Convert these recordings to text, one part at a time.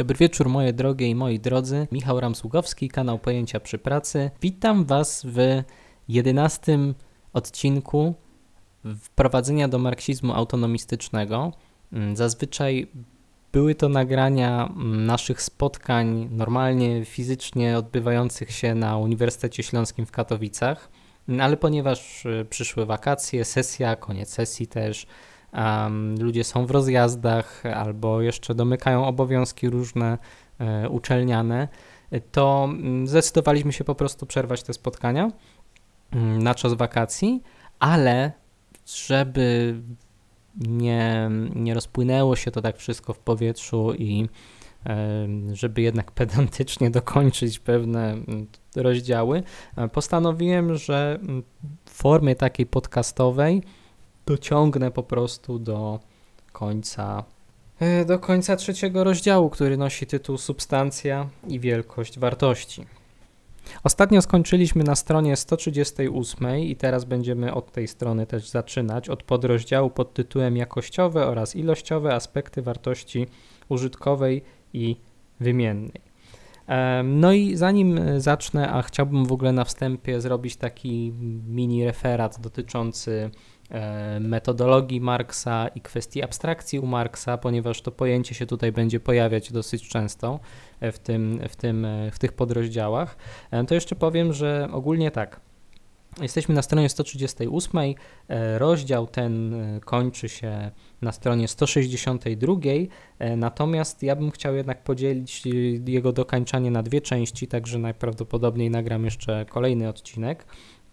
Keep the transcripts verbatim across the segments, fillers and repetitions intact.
Dobry wieczór moje drogie i moi drodzy. Michał Ramsługowski, kanał Pojęcia przy pracy. Witam Was w jedenastym odcinku wprowadzenia do marksizmu autonomistycznego. Zazwyczaj były to nagrania naszych spotkań normalnie, fizycznie odbywających się na Uniwersytecie Śląskim w Katowicach, ale ponieważ przyszły wakacje, sesja, koniec sesji też, Um, ludzie są w rozjazdach albo jeszcze domykają obowiązki różne e, uczelniane, to zdecydowaliśmy się po prostu przerwać te spotkania um, na czas wakacji, ale żeby nie, nie rozpłynęło się to tak wszystko w powietrzu i e, żeby jednak pedantycznie dokończyć pewne rozdziały, e, postanowiłem, że w formie takiej podcastowej dociągnę po prostu do końca, do końca trzeciego rozdziału, który nosi tytuł Substancja i wielkość wartości. Ostatnio skończyliśmy na stronie sto trzydziestej ósmej i teraz będziemy od tej strony też zaczynać, od podrozdziału pod tytułem Jakościowe oraz ilościowe aspekty wartości użytkowej i wymiennej. No i zanim zacznę, a chciałbym w ogóle na wstępie zrobić taki mini referat dotyczący metodologii Marksa i kwestii abstrakcji u Marksa, ponieważ to pojęcie się tutaj będzie pojawiać dosyć często w, tym, w, tym, w tych podrozdziałach, to jeszcze powiem, że ogólnie tak, jesteśmy na stronie sto trzydziestej ósmej, rozdział ten kończy się na stronie sto sześćdziesiątej drugiej, natomiast ja bym chciał jednak podzielić jego dokańczanie na dwie części, także najprawdopodobniej nagram jeszcze kolejny odcinek.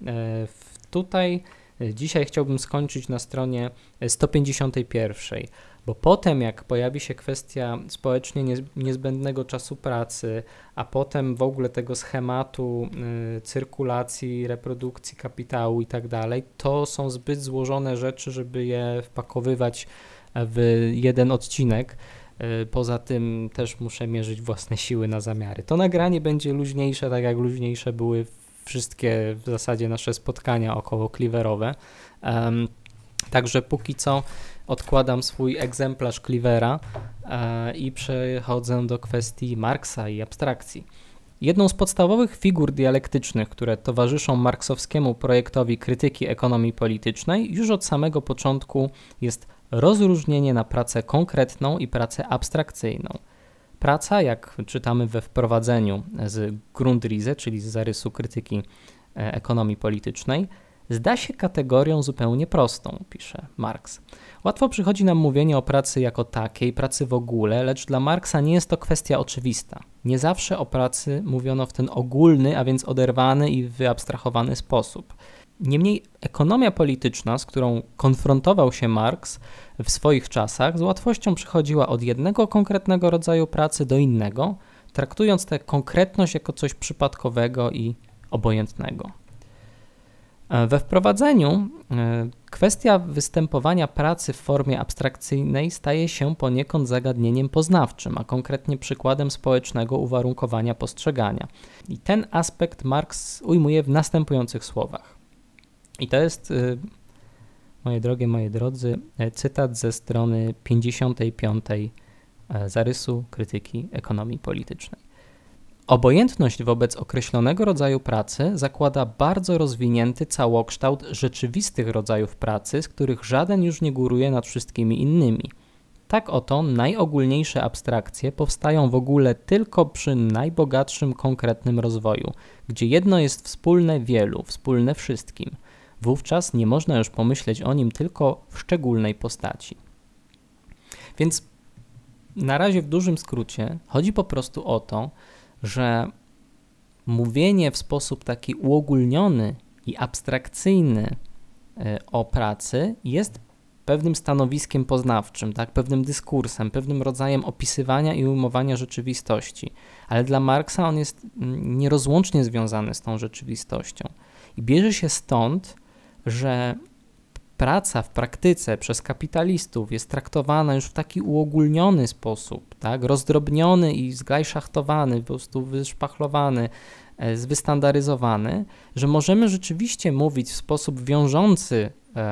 Tutaj dzisiaj chciałbym skończyć na stronie sto pięćdziesiątej pierwszej, bo potem jak pojawi się kwestia społecznie niezbędnego czasu pracy, a potem w ogóle tego schematu y, cyrkulacji, reprodukcji kapitału i tak dalej, to są zbyt złożone rzeczy, żeby je wpakowywać w jeden odcinek. Y, poza tym też muszę mierzyć własne siły na zamiary. To nagranie będzie luźniejsze, tak jak luźniejsze były wszystkie w zasadzie nasze spotkania około Cleaverowe. Um, także póki co odkładam swój egzemplarz Cleavera e, i przechodzę do kwestii Marksa i abstrakcji. Jedną z podstawowych figur dialektycznych, które towarzyszą marksowskiemu projektowi krytyki ekonomii politycznej już od samego początku jest rozróżnienie na pracę konkretną i pracę abstrakcyjną. Praca, jak czytamy we wprowadzeniu z Grundrisse, czyli z zarysu krytyki ekonomii politycznej, zda się kategorią zupełnie prostą, pisze Marks. Łatwo przychodzi nam mówienie o pracy jako takiej, pracy w ogóle, lecz dla Marksa nie jest to kwestia oczywista. Nie zawsze o pracy mówiono w ten ogólny, a więc oderwany i wyabstrahowany sposób. Niemniej ekonomia polityczna, z którą konfrontował się Marks w swoich czasach, z łatwością przechodziła od jednego konkretnego rodzaju pracy do innego, traktując tę konkretność jako coś przypadkowego i obojętnego. We wprowadzeniu kwestia występowania pracy w formie abstrakcyjnej staje się poniekąd zagadnieniem poznawczym, a konkretnie przykładem społecznego uwarunkowania postrzegania. I ten aspekt Marks ujmuje w następujących słowach. I to jest, moje drogie, moi drodzy, cytat ze strony pięćdziesiątej piątej zarysu krytyki ekonomii politycznej. Obojętność wobec określonego rodzaju pracy zakłada bardzo rozwinięty całokształt rzeczywistych rodzajów pracy, z których żaden już nie góruje nad wszystkimi innymi. Tak oto najogólniejsze abstrakcje powstają w ogóle tylko przy najbogatszym konkretnym rozwoju, gdzie jedno jest wspólne wielu, wspólne wszystkim. Wówczas nie można już pomyśleć o nim tylko w szczególnej postaci. Więc na razie w dużym skrócie chodzi po prostu o to, że mówienie w sposób taki uogólniony i abstrakcyjny o pracy jest pewnym stanowiskiem poznawczym, tak? Pewnym dyskursem, pewnym rodzajem opisywania i ujmowania rzeczywistości. Ale dla Marksa on jest nierozłącznie związany z tą rzeczywistością. I bierze się stąd, że praca w praktyce przez kapitalistów jest traktowana już w taki uogólniony sposób, tak, rozdrobniony i zglajszachtowany, po prostu wyszpachlowany, zwystandaryzowany, że możemy rzeczywiście mówić w sposób wiążący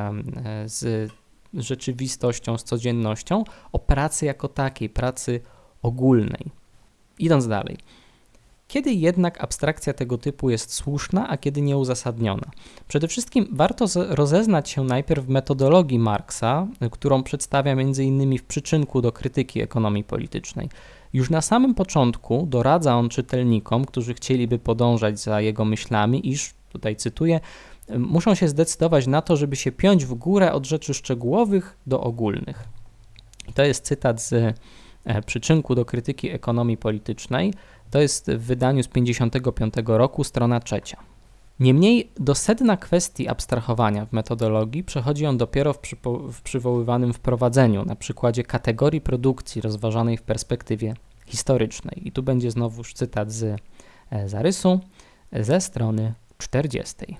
z rzeczywistością, z codziennością o pracy jako takiej, pracy ogólnej. Idąc dalej. Kiedy jednak abstrakcja tego typu jest słuszna, a kiedy nieuzasadniona? Przede wszystkim warto rozeznać się najpierw w metodologii Marksa, którą przedstawia między innymi w przyczynku do krytyki ekonomii politycznej. Już na samym początku doradza on czytelnikom, którzy chcieliby podążać za jego myślami, iż, tutaj cytuję, muszą się zdecydować na to, żeby się piąć w górę od rzeczy szczegółowych do ogólnych. I to jest cytat z przyczynku do krytyki ekonomii politycznej. To jest w wydaniu z pięćdziesiątego piątego roku, strona trzecia. Niemniej do sedna kwestii abstrahowania w metodologii przechodzi on dopiero w, przypo- w przywoływanym wprowadzeniu, na przykładzie kategorii produkcji rozważanej w perspektywie historycznej. I tu będzie znowuż cytat z e, zarysu ze strony czterdziestej.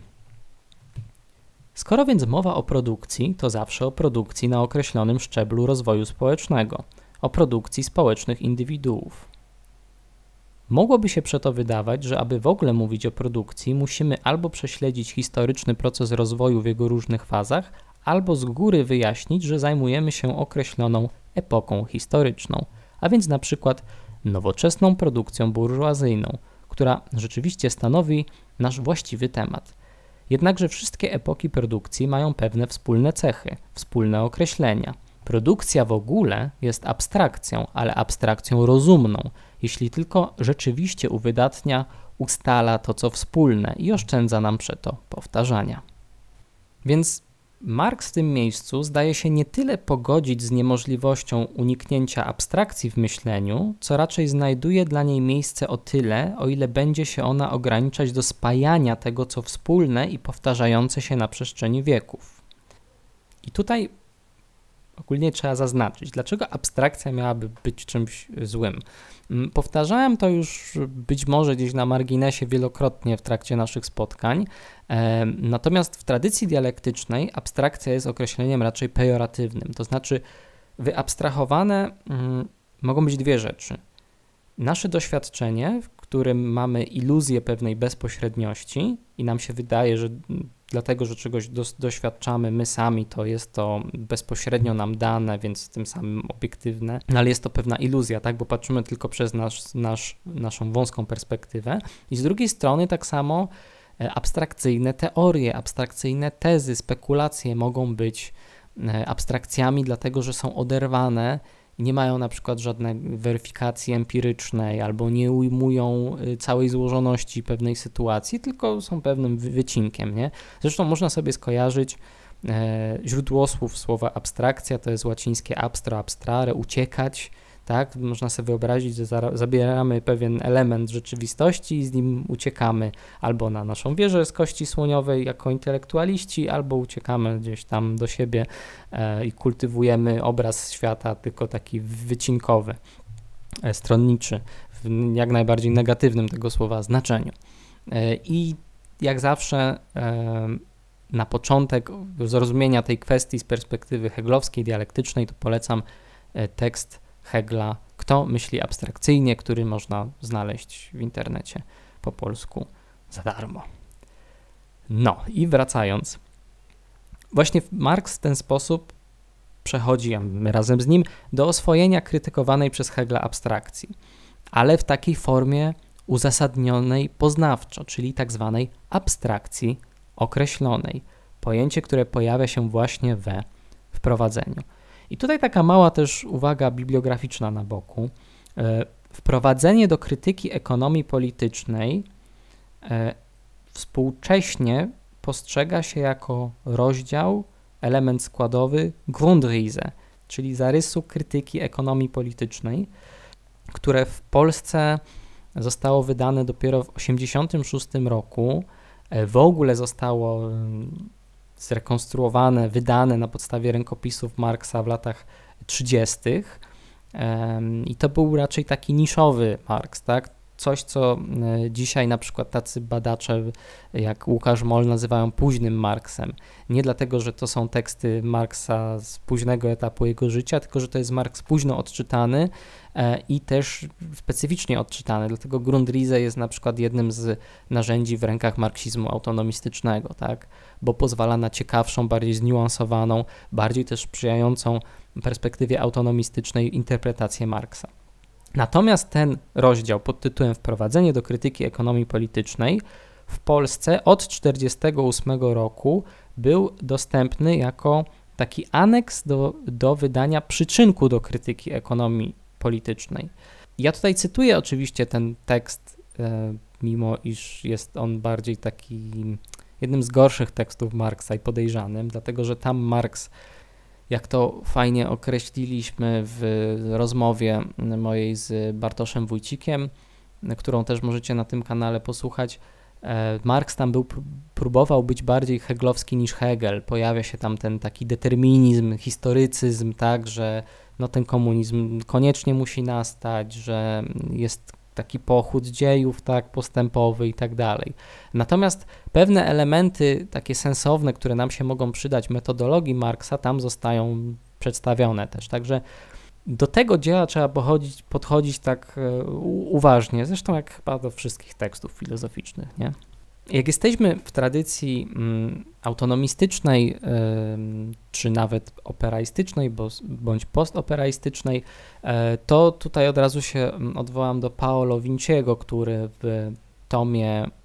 Skoro więc mowa o produkcji, to zawsze o produkcji na określonym szczeblu rozwoju społecznego, o produkcji społecznych indywiduów. Mogłoby się przeto wydawać, że aby w ogóle mówić o produkcji, musimy albo prześledzić historyczny proces rozwoju w jego różnych fazach, albo z góry wyjaśnić, że zajmujemy się określoną epoką historyczną, a więc na przykład nowoczesną produkcją burżuazyjną, która rzeczywiście stanowi nasz właściwy temat. Jednakże wszystkie epoki produkcji mają pewne wspólne cechy, wspólne określenia. Produkcja w ogóle jest abstrakcją, ale abstrakcją rozumną, jeśli tylko rzeczywiście uwydatnia, ustala to, co wspólne i oszczędza nam przeto powtarzania. Więc Marks w tym miejscu zdaje się nie tyle pogodzić z niemożliwością uniknięcia abstrakcji w myśleniu, co raczej znajduje dla niej miejsce o tyle, o ile będzie się ona ograniczać do spajania tego, co wspólne i powtarzające się na przestrzeni wieków. I tutaj ogólnie trzeba zaznaczyć, dlaczego abstrakcja miałaby być czymś złym. Powtarzałem to już być może gdzieś na marginesie wielokrotnie w trakcie naszych spotkań, natomiast w tradycji dialektycznej abstrakcja jest określeniem raczej pejoratywnym, to znaczy wyabstrahowane mm, mogą być dwie rzeczy. Nasze doświadczenie, w którym mamy iluzję pewnej bezpośredniości i nam się wydaje, że dlatego, że czegoś dos- doświadczamy my sami, to jest to bezpośrednio nam dane, więc tym samym obiektywne, no ale jest to pewna iluzja, tak, bo patrzymy tylko przez nasz, nasz, naszą wąską perspektywę. I z drugiej strony tak samo abstrakcyjne teorie, abstrakcyjne tezy, spekulacje mogą być abstrakcjami, dlatego, że są oderwane, nie mają na przykład żadnej weryfikacji empirycznej albo nie ujmują całej złożoności pewnej sytuacji, tylko są pewnym wycinkiem, nie? Zresztą można sobie skojarzyć e, źródło słów słowa abstrakcja, to jest łacińskie abstro, abstrare, uciekać, tak? Można sobie wyobrazić, że za, zabieramy pewien element rzeczywistości i z nim uciekamy albo na naszą wieżę z kości słoniowej jako intelektualiści, albo uciekamy gdzieś tam do siebie e, i kultywujemy obraz świata tylko taki wycinkowy, e, stronniczy, w jak najbardziej negatywnym tego słowa znaczeniu. E, I jak zawsze e, na początek zrozumienia tej kwestii z perspektywy heglowskiej, dialektycznej, to polecam e, tekst Hegla Kto myśli abstrakcyjnie, który można znaleźć w internecie po polsku za darmo. No i wracając, właśnie Marks w ten sposób przechodzi, a my razem z nim, do oswojenia krytykowanej przez Hegla abstrakcji, ale w takiej formie uzasadnionej poznawczo, czyli tak zwanej abstrakcji określonej, pojęcie, które pojawia się właśnie we wprowadzeniu. I tutaj taka mała też uwaga bibliograficzna na boku. Wprowadzenie do krytyki ekonomii politycznej współcześnie postrzega się jako rozdział, element składowy Grundrisse, czyli zarysu krytyki ekonomii politycznej, które w Polsce zostało wydane dopiero w tysiąc dziewięćset osiemdziesiątym szóstym roku. W ogóle zostało zrekonstruowane, wydane na podstawie rękopisów Marksa w latach trzydziestych. I to był raczej taki niszowy Marks, tak? Coś, co dzisiaj na przykład tacy badacze jak Łukasz Moll nazywają późnym Marksem. Nie dlatego, że to są teksty Marksa z późnego etapu jego życia, tylko że to jest Marks późno odczytany i też specyficznie odczytany. Dlatego Grundrisse jest na przykład jednym z narzędzi w rękach marksizmu autonomistycznego, tak? Bo pozwala na ciekawszą, bardziej zniuansowaną, bardziej też sprzyjającą perspektywie autonomistycznej interpretację Marksa. Natomiast ten rozdział pod tytułem Wprowadzenie do krytyki ekonomii politycznej w Polsce od tysiąc dziewięćset czterdziestego ósmego roku był dostępny jako taki aneks do, do wydania przyczynku do krytyki ekonomii politycznej. Ja tutaj cytuję oczywiście ten tekst, e, mimo iż jest on bardziej taki jednym z gorszych tekstów Marksa i podejrzanym, dlatego że tam Marks, jak to fajnie określiliśmy w rozmowie mojej z Bartoszem Wójcikiem, którą też możecie na tym kanale posłuchać, Marks tam był, próbował być bardziej heglowski niż Hegel. Pojawia się tam ten taki determinizm, historycyzm, tak, że no ten komunizm koniecznie musi nastać, że jest taki pochód dziejów, tak, postępowy i tak dalej. Natomiast pewne elementy takie sensowne, które nam się mogą przydać metodologii Marksa, tam zostają przedstawione też. Także do tego dzieła trzeba podchodzić, podchodzić tak uważnie, zresztą jak chyba do wszystkich tekstów filozoficznych, nie? Jak jesteśmy w tradycji mm, autonomistycznej, y, czy nawet operaistycznej, bo, bądź postoperaistycznej, y, to tutaj od razu się odwołam do Paolo Vinciego, który w tomie y,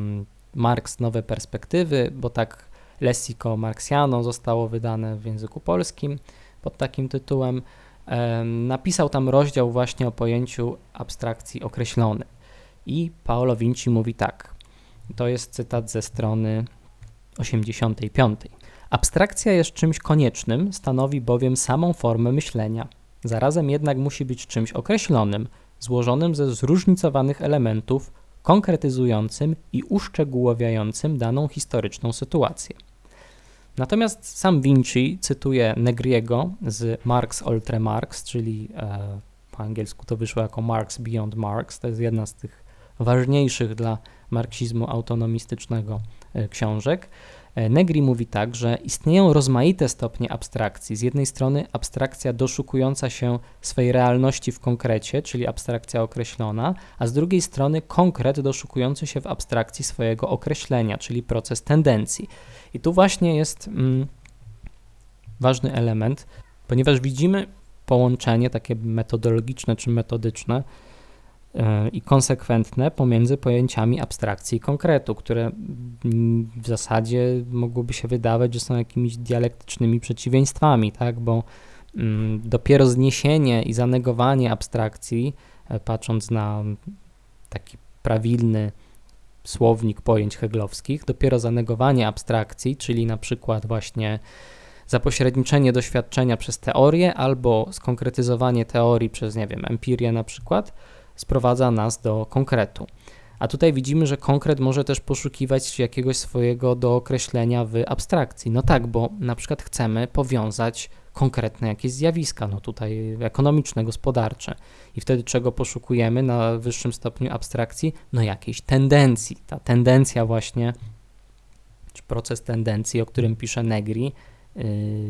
Marx Nowe Perspektywy, bo tak Lessico Marxiano zostało wydane w języku polskim pod takim tytułem, y, napisał tam rozdział właśnie o pojęciu abstrakcji określonej. I Paolo Vinci mówi tak. To jest cytat ze strony osiemdziesiątej piątej. Abstrakcja jest czymś koniecznym, stanowi bowiem samą formę myślenia. Zarazem jednak musi być czymś określonym, złożonym ze zróżnicowanych elementów, konkretyzującym i uszczegółowiającym daną historyczną sytuację. Natomiast sam Vinci cytuje Negriego z Marx Oltre Marx, czyli e, po angielsku to wyszło jako Marx Beyond Marx. To jest jedna z tych ważniejszych dla marksizmu autonomistycznego książek. Negri mówi tak, że istnieją rozmaite stopnie abstrakcji. Z jednej strony abstrakcja doszukująca się swej realności w konkrecie, czyli abstrakcja określona, a z drugiej strony konkret doszukujący się w abstrakcji swojego określenia, czyli proces tendencji. I tu właśnie jest mm, ważny element, ponieważ widzimy połączenie takie metodologiczne czy metodyczne i konsekwentne pomiędzy pojęciami abstrakcji i konkretu, które w zasadzie mogłoby się wydawać, że są jakimiś dialektycznymi przeciwieństwami, tak? Bo mm, dopiero zniesienie i zanegowanie abstrakcji, patrząc na taki prawilny słownik pojęć heglowskich, dopiero zanegowanie abstrakcji, czyli na przykład właśnie zapośredniczenie doświadczenia przez teorię albo skonkretyzowanie teorii przez, nie wiem, empirię na przykład, sprowadza nas do konkretu. A tutaj widzimy, że konkret może też poszukiwać jakiegoś swojego dookreślenia w abstrakcji. No tak, bo na przykład chcemy powiązać konkretne jakieś zjawiska, no tutaj ekonomiczne, gospodarcze. I wtedy czego poszukujemy na wyższym stopniu abstrakcji? No jakiejś tendencji. Ta tendencja właśnie, czy proces tendencji, o którym pisze Negri, yy,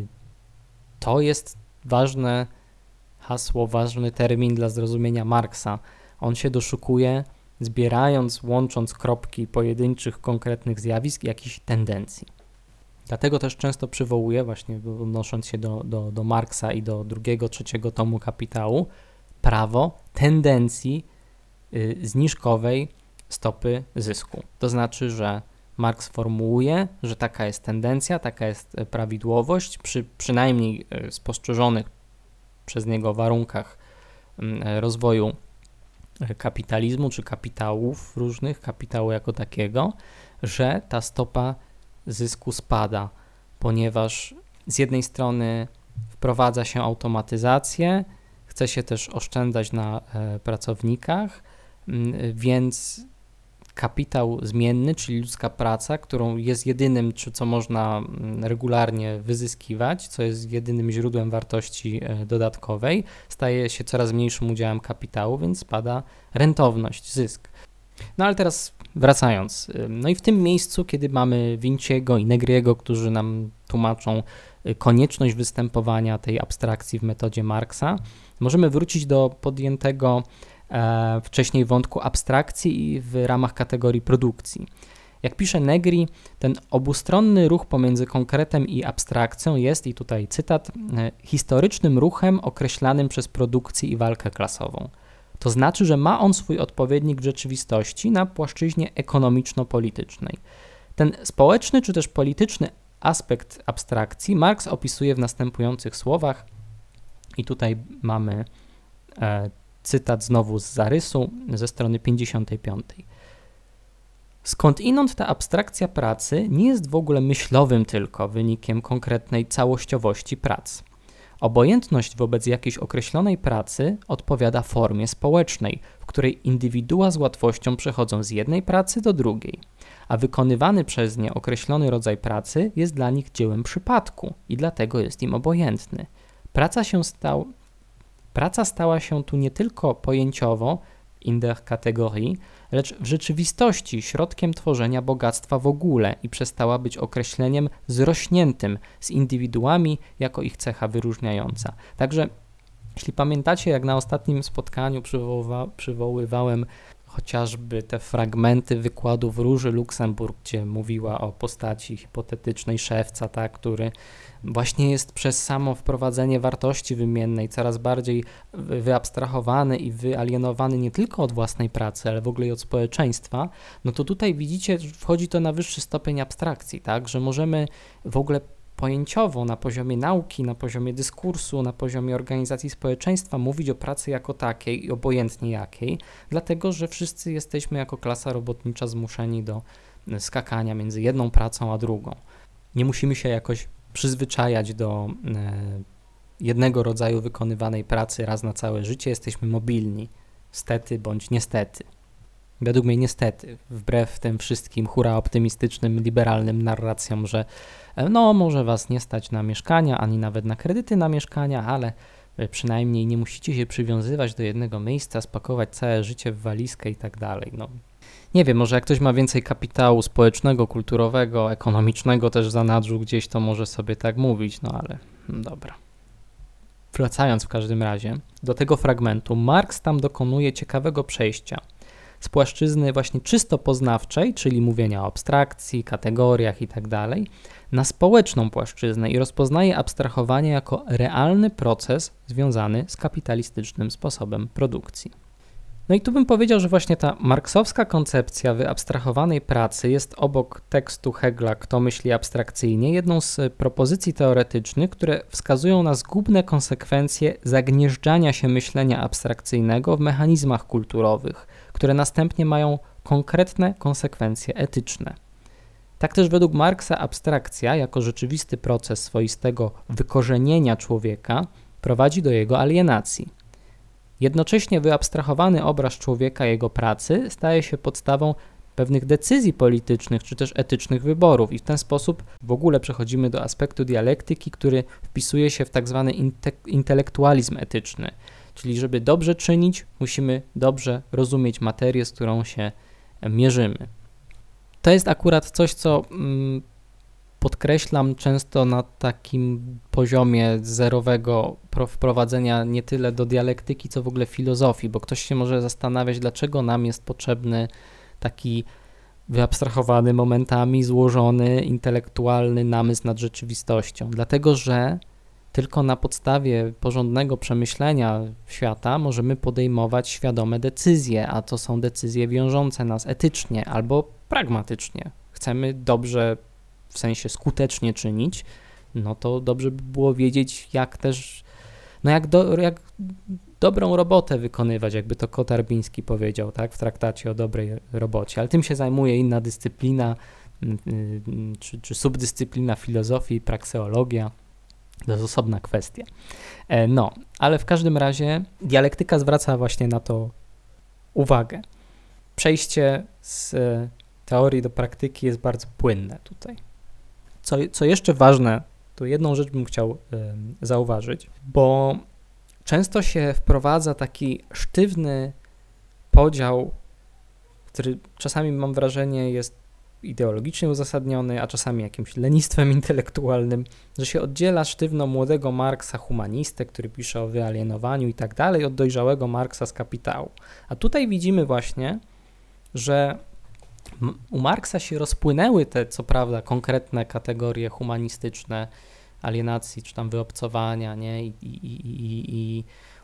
to jest ważne hasło, ważny termin dla zrozumienia Marksa. On się doszukuje, zbierając, łącząc kropki pojedynczych, konkretnych zjawisk, jakichś tendencji. Dlatego też często przywołuję, właśnie odnosząc się do, do, do Marksa i do drugiego, trzeciego tomu Kapitału, prawo tendencji y, zniżkowej stopy zysku. To znaczy, że Marks formułuje, że taka jest tendencja, taka jest prawidłowość, przy przynajmniej spostrzeżonych przez niego warunkach rozwoju kapitalizmu czy kapitałów różnych, kapitału jako takiego, że ta stopa zysku spada, ponieważ z jednej strony wprowadza się automatyzację, chce się też oszczędzać na pracownikach, więc kapitał zmienny, czyli ludzka praca, którą jest jedynym, czy co można regularnie wyzyskiwać, co jest jedynym źródłem wartości dodatkowej, staje się coraz mniejszym udziałem kapitału, więc spada rentowność, zysk. No ale teraz wracając, no i w tym miejscu, kiedy mamy Vinciego i Negriego, którzy nam tłumaczą konieczność występowania tej abstrakcji w metodzie Marksa, możemy wrócić do podjętego e, wcześniej wątku abstrakcji w ramach kategorii produkcji. Jak pisze Negri, ten obustronny ruch pomiędzy konkretem i abstrakcją jest, i tutaj cytat, historycznym ruchem określanym przez produkcję i walkę klasową. To znaczy, że ma on swój odpowiednik w rzeczywistości na płaszczyźnie ekonomiczno-politycznej. Ten społeczny czy też polityczny aspekt abstrakcji Marx opisuje w następujących słowach i tutaj mamy e, cytat znowu z zarysu ze strony pięćdziesiątej piątej. Skądinąd ta abstrakcja pracy nie jest w ogóle myślowym tylko wynikiem konkretnej całościowości prac. Obojętność wobec jakiejś określonej pracy odpowiada formie społecznej, w której indywidua z łatwością przechodzą z jednej pracy do drugiej, a wykonywany przez nie określony rodzaj pracy jest dla nich dziełem przypadku i dlatego jest im obojętny. Praca, się stał, praca stała się tu nie tylko pojęciowo, in der Kategorie, lecz w rzeczywistości środkiem tworzenia bogactwa w ogóle i przestała być określeniem zrośniętym z indywiduami jako ich cecha wyróżniająca. Także jeśli pamiętacie, jak na ostatnim spotkaniu przywoływa, przywoływałem chociażby te fragmenty wykładów Róży Luksemburg, gdzie mówiła o postaci hipotetycznej szewca, tak, który właśnie jest przez samo wprowadzenie wartości wymiennej coraz bardziej wyabstrahowany i wyalienowany nie tylko od własnej pracy, ale w ogóle i od społeczeństwa, no to tutaj widzicie, wchodzi to na wyższy stopień abstrakcji, tak, że możemy w ogóle pojęciowo na poziomie nauki, na poziomie dyskursu, na poziomie organizacji społeczeństwa mówić o pracy jako takiej i obojętnie jakiej, dlatego że wszyscy jesteśmy jako klasa robotnicza zmuszeni do skakania między jedną pracą a drugą. Nie musimy się jakoś przyzwyczajać do e, jednego rodzaju wykonywanej pracy raz na całe życie, jesteśmy mobilni, stety bądź niestety. Według mnie niestety, wbrew tym wszystkim hura optymistycznym, liberalnym narracjom, że no może was nie stać na mieszkania, ani nawet na kredyty na mieszkania, ale przynajmniej nie musicie się przywiązywać do jednego miejsca, spakować całe życie w walizkę i tak dalej. No, nie wiem, może jak ktoś ma więcej kapitału społecznego, kulturowego, ekonomicznego też w zanadrzu gdzieś, to może sobie tak mówić, no ale no dobra. Wracając w każdym razie do tego fragmentu, Marx tam dokonuje ciekawego przejścia z płaszczyzny właśnie czysto poznawczej, czyli mówienia o abstrakcji, kategoriach i tak dalej, na społeczną płaszczyznę i rozpoznaje abstrahowanie jako realny proces związany z kapitalistycznym sposobem produkcji. No i tu bym powiedział, że właśnie ta marksowska koncepcja wyabstrahowanej pracy jest obok tekstu Hegla Kto myśli abstrakcyjnie jedną z propozycji teoretycznych, które wskazują na zgubne konsekwencje zagnieżdżania się myślenia abstrakcyjnego w mechanizmach kulturowych, które następnie mają konkretne konsekwencje etyczne. Tak też według Marksa abstrakcja jako rzeczywisty proces swoistego wykorzenienia człowieka prowadzi do jego alienacji. Jednocześnie wyabstrahowany obraz człowieka i jego pracy staje się podstawą pewnych decyzji politycznych czy też etycznych wyborów i w ten sposób w ogóle przechodzimy do aspektu dialektyki, który wpisuje się w tak zwany inte- intelektualizm etyczny, czyli żeby dobrze czynić, musimy dobrze rozumieć materię, z którą się mierzymy. To jest akurat coś, co mm, podkreślam często na takim poziomie zerowego wprowadzenia nie tyle do dialektyki, co w ogóle filozofii, bo ktoś się może zastanawiać, dlaczego nam jest potrzebny taki wyabstrahowany, momentami złożony, intelektualny namysł nad rzeczywistością. Dlatego, że tylko na podstawie porządnego przemyślenia świata możemy podejmować świadome decyzje, a to są decyzje wiążące nas etycznie albo pragmatycznie. Chcemy dobrze, w sensie skutecznie czynić, no to dobrze by było wiedzieć, jak też, no jak, do, jak dobrą robotę wykonywać, jakby to Kotarbiński powiedział, tak, w traktacie o dobrej robocie, ale tym się zajmuje inna dyscyplina, czy, czy subdyscyplina filozofii, prakseologia. To jest osobna kwestia. No, ale w każdym razie dialektyka zwraca właśnie na to uwagę. Przejście z teorii do praktyki jest bardzo płynne tutaj. Co, co jeszcze ważne, to jedną rzecz bym chciał y, zauważyć, bo często się wprowadza taki sztywny podział, który czasami mam wrażenie jest ideologicznie uzasadniony, a czasami jakimś lenistwem intelektualnym, że się oddziela sztywno młodego Marksa, humanistę, który pisze o wyalienowaniu i tak dalej, od dojrzałego Marksa z Kapitału. A tutaj widzimy właśnie, że u Marksa się rozpłynęły te, co prawda, konkretne kategorie humanistyczne alienacji, czy tam wyobcowania, nie? I, i, i, i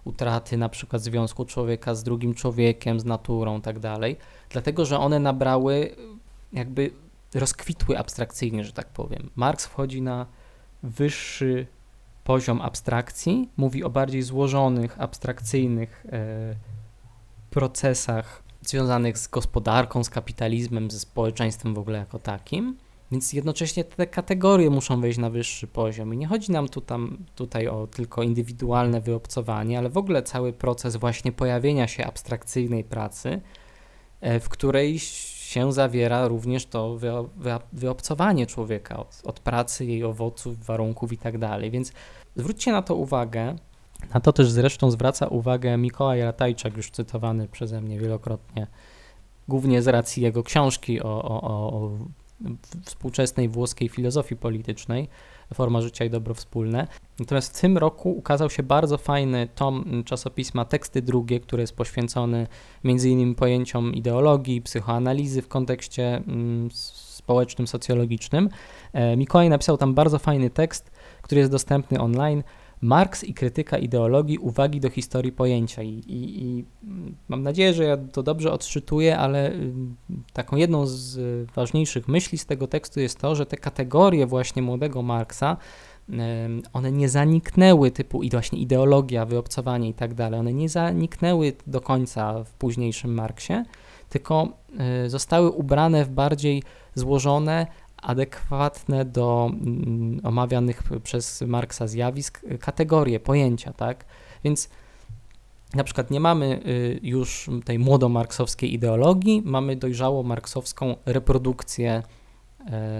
utraty na przykład związku człowieka z drugim człowiekiem, z naturą i tak dalej, dlatego że one nabrały, jakby rozkwitły abstrakcyjnie, że tak powiem. Marx wchodzi na wyższy poziom abstrakcji, mówi o bardziej złożonych, abstrakcyjnych e, procesach związanych z gospodarką, z kapitalizmem, ze społeczeństwem w ogóle jako takim, więc jednocześnie te kategorie muszą wejść na wyższy poziom i nie chodzi nam tu tam, tutaj o tylko indywidualne wyobcowanie, ale w ogóle cały proces właśnie pojawienia się abstrakcyjnej pracy, e, w której się zawiera również to wy, wy, wyobcowanie człowieka od, od pracy, jej owoców, warunków i tak dalej, więc zwróćcie na to uwagę. Na to też zresztą zwraca uwagę Mikołaj Ratajczak, już cytowany przeze mnie wielokrotnie, głównie z racji jego książki o, o, o współczesnej włoskiej filozofii politycznej, Forma życia i dobro wspólne. Natomiast w tym roku ukazał się bardzo fajny tom czasopisma Teksty drugie, który jest poświęcony między innymi pojęciom ideologii, psychoanalizy w kontekście mm, społecznym, socjologicznym. E, Mikołaj napisał tam bardzo fajny tekst, który jest dostępny online. Marks i krytyka ideologii, uwagi do historii pojęcia. I, i, i mam nadzieję, że ja to dobrze odczytuję, ale taką jedną z ważniejszych myśli z tego tekstu jest to, że te kategorie właśnie młodego Marksa, one nie zaniknęły, typu i właśnie ideologia, wyobcowanie i tak dalej, one nie zaniknęły do końca w późniejszym Marksie, tylko zostały ubrane w bardziej złożone, adekwatne do mm, omawianych przez Marksa zjawisk kategorie, pojęcia, tak? Więc na przykład nie mamy y, już tej młodomarksowskiej ideologii, mamy dojrzało marksowską reprodukcję y,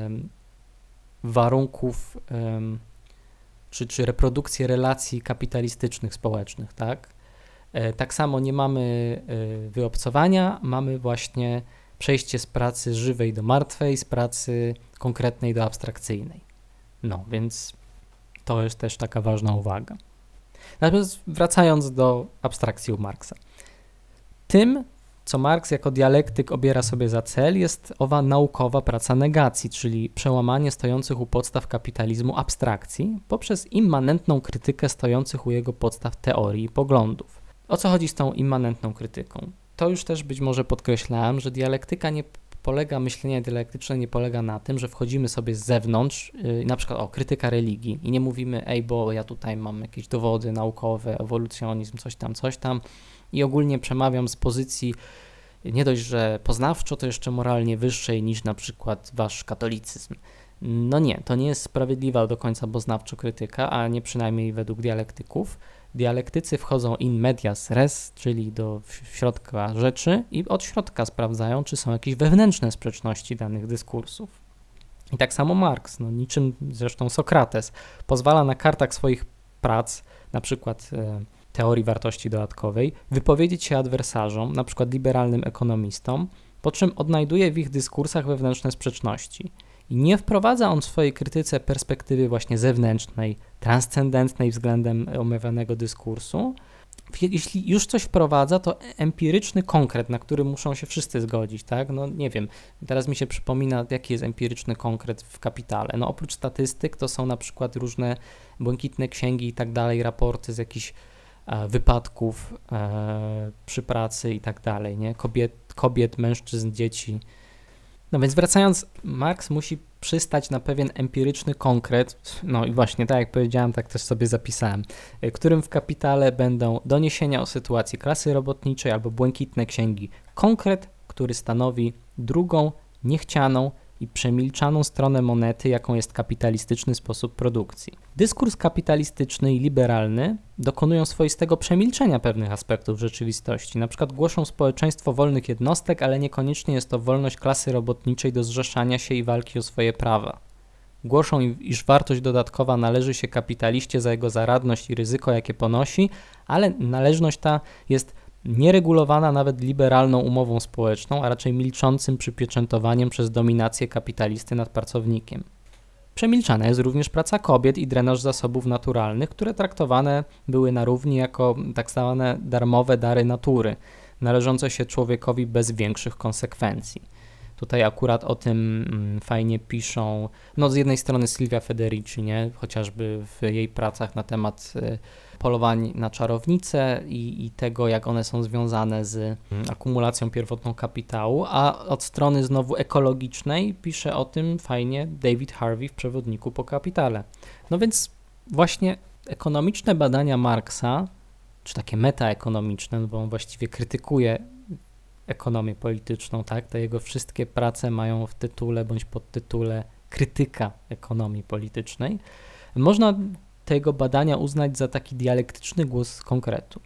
warunków y, czy, czy reprodukcję relacji kapitalistycznych, społecznych, tak? Y, tak samo nie mamy y, wyobcowania, mamy właśnie przejście z pracy żywej do martwej, z pracy konkretnej do abstrakcyjnej. No, więc to jest też taka ważna uwaga. Natomiast wracając do abstrakcji u Marksa. Tym, co Marks jako dialektyk obiera sobie za cel, jest owa naukowa praca negacji, czyli przełamanie stojących u podstaw kapitalizmu abstrakcji poprzez immanentną krytykę stojących u jego podstaw teorii i poglądów. O co chodzi z tą immanentną krytyką? To już też być może podkreślałem, że dialektyka nie polega, myślenie dialektyczne nie polega na tym, że wchodzimy sobie z zewnątrz, yy, na przykład o, krytyka religii i nie mówimy, ej, bo ja tutaj mam jakieś dowody naukowe, ewolucjonizm, coś tam, coś tam i ogólnie przemawiam z pozycji nie dość, że poznawczo, to jeszcze moralnie wyższej niż na przykład wasz katolicyzm. No nie, to nie jest sprawiedliwa do końca poznawczo krytyka, a nie przynajmniej według dialektyków. Dialektycy wchodzą in medias res, czyli do środka rzeczy i od środka sprawdzają, czy są jakieś wewnętrzne sprzeczności danych dyskursów. I tak samo Marks, no niczym zresztą Sokrates, pozwala na kartach swoich prac, na przykład e, teorii wartości dodatkowej, wypowiedzieć się adwersarzom, na przykład liberalnym ekonomistom, po czym odnajduje w ich dyskursach wewnętrzne sprzeczności. I nie wprowadza on w swojej krytyce perspektywy właśnie zewnętrznej, transcendentnej względem omawianego dyskursu. Jeśli już coś wprowadza, to empiryczny konkret, na który muszą się wszyscy zgodzić, tak? No nie wiem, teraz mi się przypomina, jaki jest empiryczny konkret w Kapitale. No oprócz statystyk to są na przykład różne błękitne księgi i tak dalej, raporty z jakichś e, wypadków e, przy pracy i tak dalej, nie? Kobiet, kobiet, mężczyzn, dzieci. No więc wracając, Marks musi przystać na pewien empiryczny konkret, no i właśnie tak jak powiedziałem, tak też sobie zapisałem, którym w Kapitale będą doniesienia o sytuacji klasy robotniczej albo błękitne księgi. Konkret, który stanowi drugą, niechcianą i przemilczaną stronę monety, jaką jest kapitalistyczny sposób produkcji. Dyskurs kapitalistyczny i liberalny dokonują swoistego przemilczenia pewnych aspektów rzeczywistości. Na przykład głoszą społeczeństwo wolnych jednostek, ale niekoniecznie jest to wolność klasy robotniczej do zrzeszania się i walki o swoje prawa. Głoszą, iż wartość dodatkowa należy się kapitaliście za jego zaradność i ryzyko, jakie ponosi, ale należność ta jest nieregulowana nawet liberalną umową społeczną, a raczej milczącym przypieczętowaniem przez dominację kapitalisty nad pracownikiem. Przemilczana jest również praca kobiet i drenaż zasobów naturalnych, które traktowane były na równi jako tak zwane darmowe dary natury, należące się człowiekowi bez większych konsekwencji. Tutaj akurat o tym fajnie piszą, no z jednej strony Silvia Federici, nie? Chociażby w jej pracach na temat polowań na czarownice i, i tego, jak one są związane z akumulacją pierwotną kapitału, a od strony znowu ekologicznej pisze o tym fajnie David Harvey w Przewodniku po kapitale. No więc właśnie ekonomiczne badania Marksa, czy takie metaekonomiczne, no bo on właściwie krytykuje ekonomię polityczną, tak? Te jego wszystkie prace mają w tytule bądź podtytule krytyka ekonomii politycznej. Można te jego badania uznać za taki dialektyczny głos konkretu.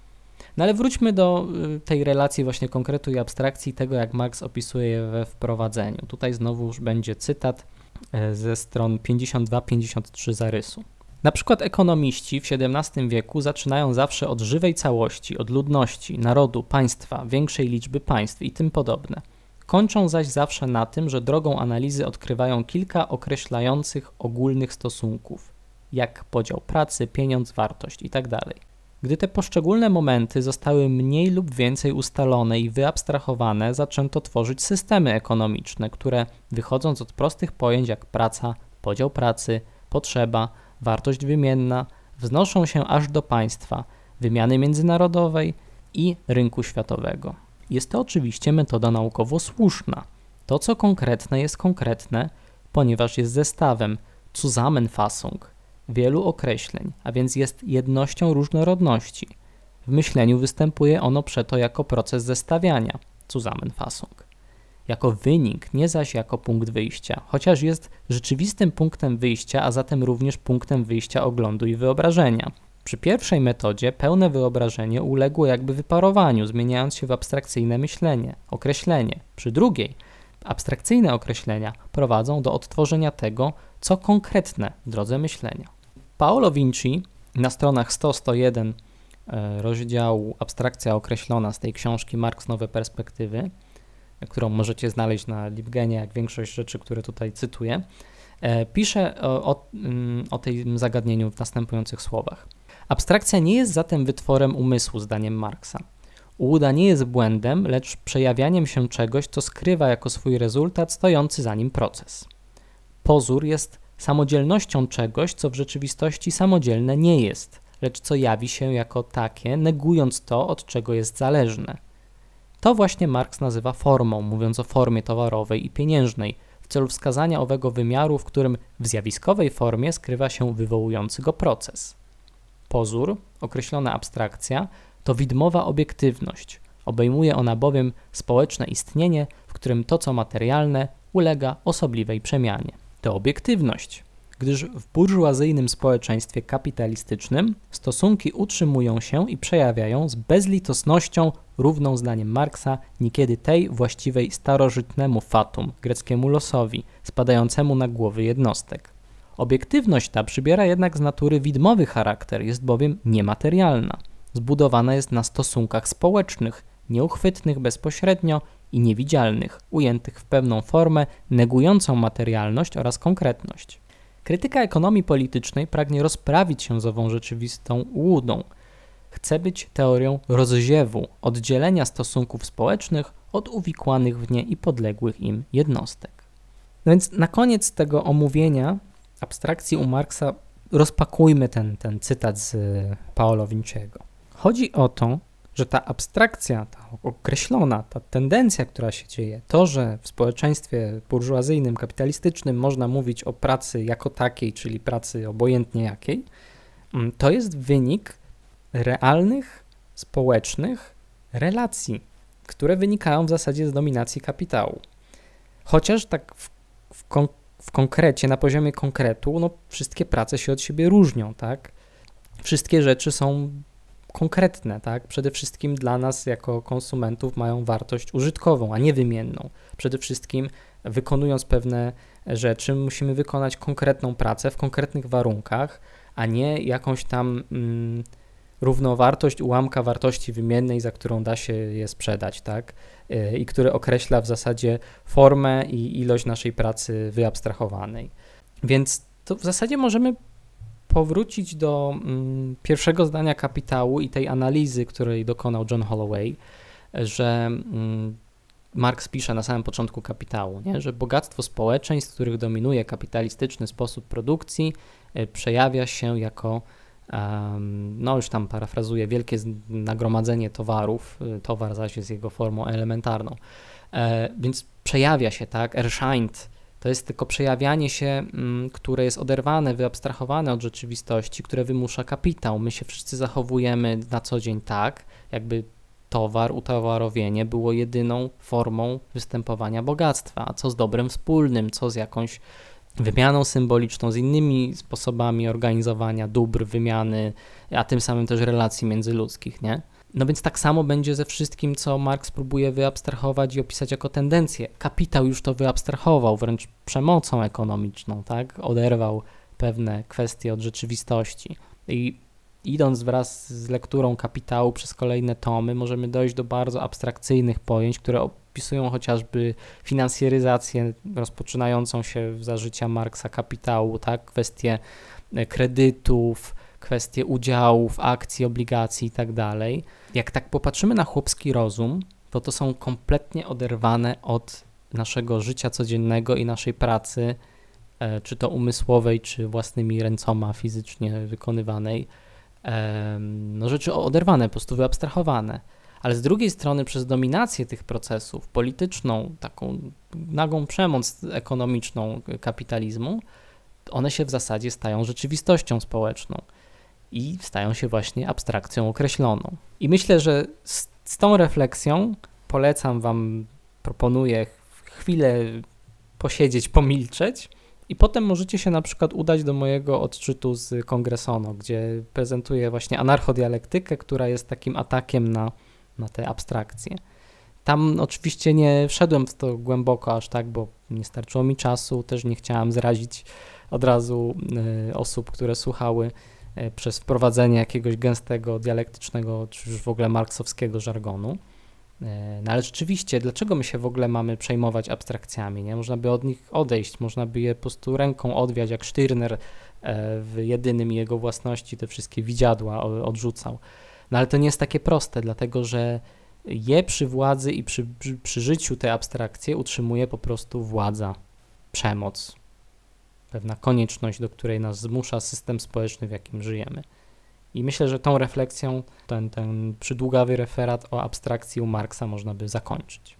No ale wróćmy do tej relacji właśnie konkretu i abstrakcji, tego jak Marx opisuje je we wprowadzeniu. Tutaj znowu już będzie cytat ze stron pięćdziesiąt dwa pięćdziesiąt trzy zarysu. Na przykład ekonomiści w siedemnastym wieku zaczynają zawsze od żywej całości, od ludności, narodu, państwa, większej liczby państw i tym podobne. Kończą zaś zawsze na tym, że drogą analizy odkrywają kilka określających ogólnych stosunków, jak podział pracy, pieniądz, wartość itd. Gdy te poszczególne momenty zostały mniej lub więcej ustalone i wyabstrahowane, zaczęto tworzyć systemy ekonomiczne, które wychodząc od prostych pojęć jak praca, podział pracy, potrzeba, wartość wymienna, wznoszą się aż do państwa, wymiany międzynarodowej i rynku światowego. Jest to oczywiście metoda naukowo słuszna. To, co konkretne, jest konkretne, ponieważ jest zestawem, Zusammenfassung, wielu określeń, a więc jest jednością różnorodności. W myśleniu występuje ono przeto jako proces zestawiania, Zusammenfassung. Jako wynik, nie zaś jako punkt wyjścia, chociaż jest rzeczywistym punktem wyjścia, a zatem również punktem wyjścia oglądu i wyobrażenia. Przy pierwszej metodzie pełne wyobrażenie uległo jakby wyparowaniu, zmieniając się w abstrakcyjne myślenie, określenie. Przy drugiej abstrakcyjne określenia prowadzą do odtworzenia tego, co konkretne w drodze myślenia. Paolo Vinci na stronach sto do stu jeden rozdziału Abstrakcja określona z tej książki Marx Nowe Perspektywy, którą możecie znaleźć na LibGenie, jak większość rzeczy, które tutaj cytuję, pisze o, o, o tym zagadnieniu w następujących słowach. Abstrakcja nie jest zatem wytworem umysłu, zdaniem Marksa. Ułuda nie jest błędem, lecz przejawianiem się czegoś, co skrywa jako swój rezultat stojący za nim proces. Pozór jest samodzielnością czegoś, co w rzeczywistości samodzielne nie jest, lecz co jawi się jako takie, negując to, od czego jest zależne. To właśnie Marx nazywa formą, mówiąc o formie towarowej i pieniężnej, w celu wskazania owego wymiaru, w którym w zjawiskowej formie skrywa się wywołujący go proces. Pozór, określona abstrakcja, to widmowa obiektywność. Obejmuje ona bowiem społeczne istnienie, w którym to, co materialne, ulega osobliwej przemianie. To obiektywność, gdyż w burżuazyjnym społeczeństwie kapitalistycznym stosunki utrzymują się i przejawiają z bezlitosnością równą zdaniem Marksa niekiedy tej właściwej starożytnemu fatum, greckiemu losowi, spadającemu na głowy jednostek. Obiektywność ta przybiera jednak z natury widmowy charakter, jest bowiem niematerialna. Zbudowana jest na stosunkach społecznych, nieuchwytnych bezpośrednio i niewidzialnych, ujętych w pewną formę negującą materialność oraz konkretność. Krytyka ekonomii politycznej pragnie rozprawić się z ową rzeczywistą ułudą. Chce być teorią rozziewu, oddzielenia stosunków społecznych od uwikłanych w nie i podległych im jednostek. No więc na koniec tego omówienia abstrakcji u Marksa rozpakujmy ten, ten cytat z Paolo Vinciego. Chodzi o to, że ta abstrakcja, ta określona, ta tendencja, która się dzieje, to, że w społeczeństwie burżuazyjnym, kapitalistycznym można mówić o pracy jako takiej, czyli pracy obojętnie jakiej, to jest wynik realnych, społecznych relacji, które wynikają w zasadzie z dominacji kapitału. Chociaż tak w, w, kon, w konkrecie, na poziomie konkretu, no wszystkie prace się od siebie różnią, tak? Wszystkie rzeczy są konkretne, tak? Przede wszystkim dla nas jako konsumentów mają wartość użytkową, a nie wymienną. Przede wszystkim wykonując pewne rzeczy musimy wykonać konkretną pracę w konkretnych warunkach, a nie jakąś tam mm, równowartość ułamka wartości wymiennej, za którą da się je sprzedać, tak? Yy, I który określa w zasadzie formę i ilość naszej pracy wyabstrahowanej. Więc to w zasadzie możemy powrócić do mm, pierwszego zdania Kapitału i tej analizy, której dokonał John Holloway, że mm, Marx pisze na samym początku Kapitału, nie? Że bogactwo społeczeństw, w których dominuje kapitalistyczny sposób produkcji, przejawia się jako, no już tam parafrazuję, wielkie nagromadzenie towarów, towar zaś jest jego formą elementarną. Więc przejawia się, tak, erscheint, to jest tylko przejawianie się, które jest oderwane, wyabstrahowane od rzeczywistości, które wymusza kapitał. My się wszyscy zachowujemy na co dzień tak, jakby towar, utowarowienie było jedyną formą występowania bogactwa. A co z dobrem wspólnym, co z jakąś wymianą symboliczną, z innymi sposobami organizowania dóbr, wymiany, a tym samym też relacji międzyludzkich, nie? No więc tak samo będzie ze wszystkim, co Marx próbuje wyabstrahować i opisać jako tendencję. Kapitał już to wyabstrahował, wręcz przemocą ekonomiczną, tak? Oderwał pewne kwestie od rzeczywistości. I idąc wraz z lekturą Kapitału przez kolejne tomy, możemy dojść do bardzo abstrakcyjnych pojęć, które opisują chociażby finansjeryzację rozpoczynającą się za życia Marksa kapitału, tak? Kwestie kredytów, kwestie udziałów, akcji, obligacji i tak dalej. Jak tak popatrzymy na chłopski rozum, to to są kompletnie oderwane od naszego życia codziennego i naszej pracy, czy to umysłowej, czy własnymi ręcoma fizycznie wykonywanej. No rzeczy oderwane, po prostu wyabstrahowane. Ale z drugiej strony przez dominację tych procesów, polityczną, taką nagłą przemoc ekonomiczną kapitalizmu, one się w zasadzie stają rzeczywistością społeczną i stają się właśnie abstrakcją określoną. I myślę, że z, z tą refleksją polecam wam, proponuję chwilę posiedzieć, pomilczeć i potem możecie się na przykład udać do mojego odczytu z Kongresono, gdzie prezentuję właśnie anarchodialektykę, która jest takim atakiem na, na te abstrakcje. Tam oczywiście nie wszedłem w to głęboko aż tak, bo nie starczyło mi czasu, też nie chciałem zrazić od razu y, osób, które słuchały y, przez wprowadzenie jakiegoś gęstego, dialektycznego, czy już w ogóle marksowskiego żargonu. Y, no ale rzeczywiście, dlaczego my się w ogóle mamy przejmować abstrakcjami, nie? Można by od nich odejść, można by je po prostu ręką odwiać, jak Stirner y, w Jedynym i jego własności te wszystkie widziadła odrzucał. No ale to nie jest takie proste, dlatego że je przy władzy i przy, przy, przy życiu te abstrakcje utrzymuje po prostu władza, przemoc, pewna konieczność, do której nas zmusza system społeczny, w jakim żyjemy. I myślę, że tą refleksją ten, ten przydługawy referat o abstrakcji u Marksa można by zakończyć.